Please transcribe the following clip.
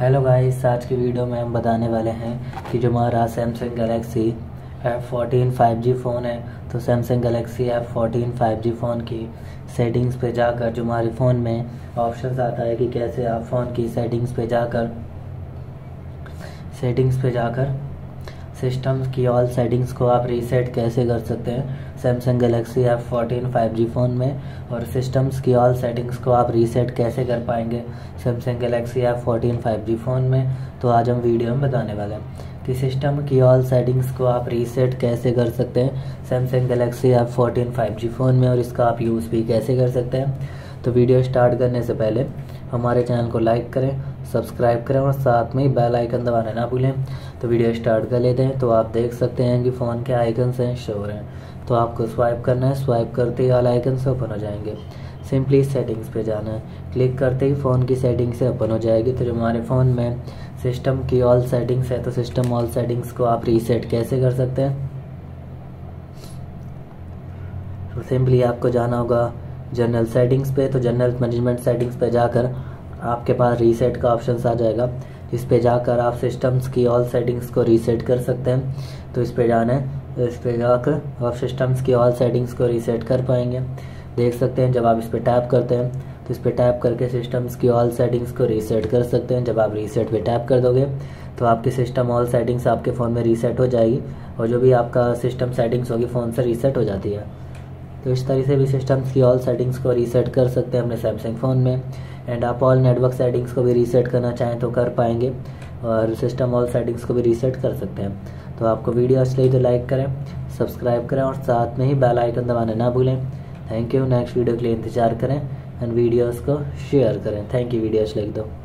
Hello guys, आज की video में हम बताने वाले हैं कि जो हमारा Samsung Galaxy F14 5G phone है, तो Samsung Galaxy F14 5G phone की सेटिंग्स पे जाकर जो हमारे फ़ोन में ऑप्शंस आता है कि कैसे आप फ़ोन की सेटिंग्स पे जाकर सिस्टम की ऑल सेटिंग्स को आप रीसेट कैसे कर सकते हैं Samsung Galaxy F14 5G phone में, और सिस्टम्स की ऑल सेटिंग्स को आप रीसेट कैसे कर पाएंगे Samsung Galaxy F14 5G phone में। तो आज हम वीडियो में बताने वाले हैं कि सिस्टम की ऑल सेटिंग्स को आप रीसेट कैसे कर सकते हैं Samsung Galaxy F14 5G phone में, और इसका आप यूज़ भी कैसे कर सकते हैं। तो वीडियो स्टार्ट करने से पहले हमारे चैनल को लाइक करें, सब्सक्राइब करें और साथ में ही बेल आइकन दबाना ना भूलें। तो वीडियो स्टार्ट कर लेते हैं। तो आप देख सकते हैं कि फ़ोन के आइकन्स हैं, शो हो रहे हैं। तो आपको स्वाइप करना है, स्वाइप करते ही ऑल आइकन्स ओपन हो जाएंगे। सिंपली सेटिंग्स पे जाना है, क्लिक करते ही फ़ोन की सेटिंग से ओपन हो जाएगी। तो जो हमारे फ़ोन में सिस्टम की ऑल सेटिंग्स है, तो सिस्टम ऑल सेटिंग्स को आप रीसेट कैसे कर सकते हैं। तो सिंपली आपको जाना होगा जनरल सेटिंग्स पे। तो जनरल मैनेजमेंट सेटिंग्स पे जाकर आपके पास रीसेट का ऑप्शन आ जाएगा, इस पे जाकर आप सिस्टम्स की ऑल सेटिंग्स को रीसेट कर सकते हैं। तो इस पे जाना है, इस पे जाकर आप सिस्टम्स की ऑल सेटिंग्स को रीसेट कर पाएंगे। देख सकते हैं जब आप इस पे टैप करते हैं तो इस पे टैप करके सिस्टम्स की ऑल सेटिंग्स को रीसेट कर सकते हैं। जब आप रीसेट पे टैप कर दोगे तो आपकी सिस्टम ऑल सेटिंग्स आपके फ़ोन में रीसेट हो जाएगी, और जो भी आपका सिस्टम सेटिंग्स होगी फ़ोन से रीसेट हो जाती है। तो इस तरह से भी सिस्टम्स की ऑल सेटिंग्स को रीसेट कर सकते हैं अपने सैमसंग फ़ोन में। एंड आप ऑल नेटवर्क सेटिंग्स को भी रीसेट करना चाहें तो कर पाएंगे, और सिस्टम ऑल सेटिंग्स को भी रीसेट कर सकते हैं। तो आपको वीडियो अच्छी लगी तो लाइक करें, सब्सक्राइब करें और साथ में ही बेल आइकन दबाना ना भूलें। Thank you. नेक्स्ट वीडियो के लिए इंतजार करें एंड वीडियोज़ को शेयर करें। Thank you. वीडियो अच्छी लगी तो